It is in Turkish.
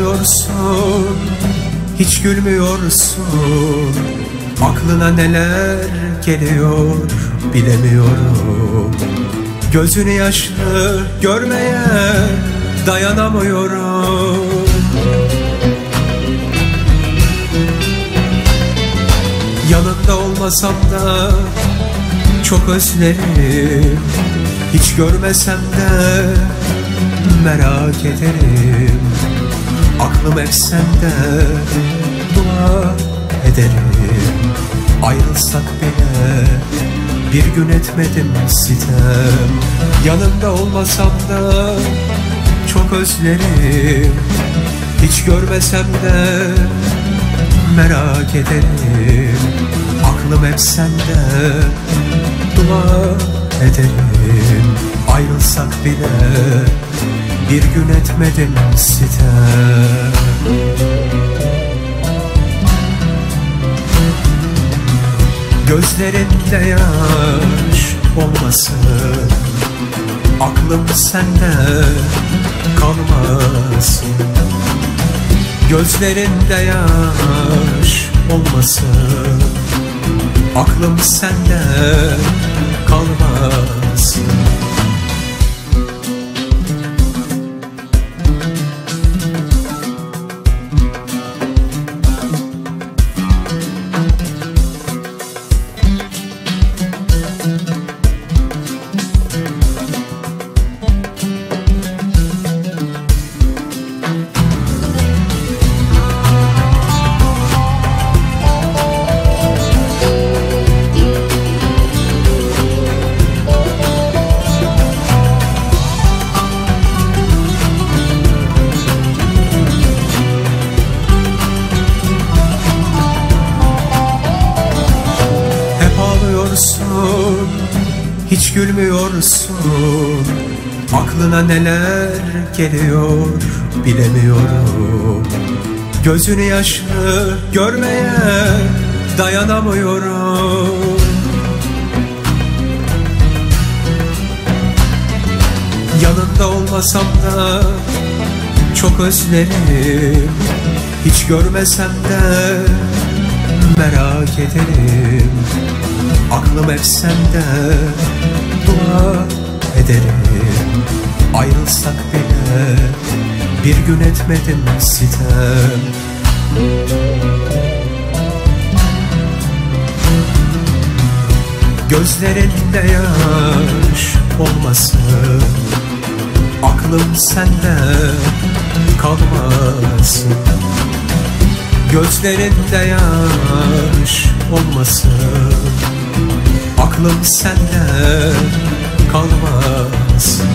ağlıyorsun, hiç gülmüyorsun. Aklına neler geliyor bilemiyorum. Gözünü yaşlı görmeye dayanamıyorum. Yanında olmasam da çok özlerim. Hiç görmesem de merak ederim. Aklım hep sende, dua ederim. Ayrılsak bile bir gün etmedim sitem. Yanında olmasam da çok özlerim. Hiç görmesem de merak ederim. Aklım hep sende, dua ederim. Ayrılsak bile bir gün etmedim sitem. Gözlerinde yaş olmasın, aklım sende kalmasın. Gözlerinde yaş olmasın, aklım sende kalmasın. Hiç gülmüyorsun. Aklına neler geliyor bilemiyorum. Gözünü yaşlı görmeye dayanamıyorum. Yanında olmasam da çok özlerim. Hiç görmesem de merak ederim. Aklım hep sende, dua ederim. Ayrılsak bile bir gün etmedim sitem. Gözlerinde yaş olmasın, aklım sende kalmasın. Gözlerinde yaş olmasın, aklım sende kalmasın.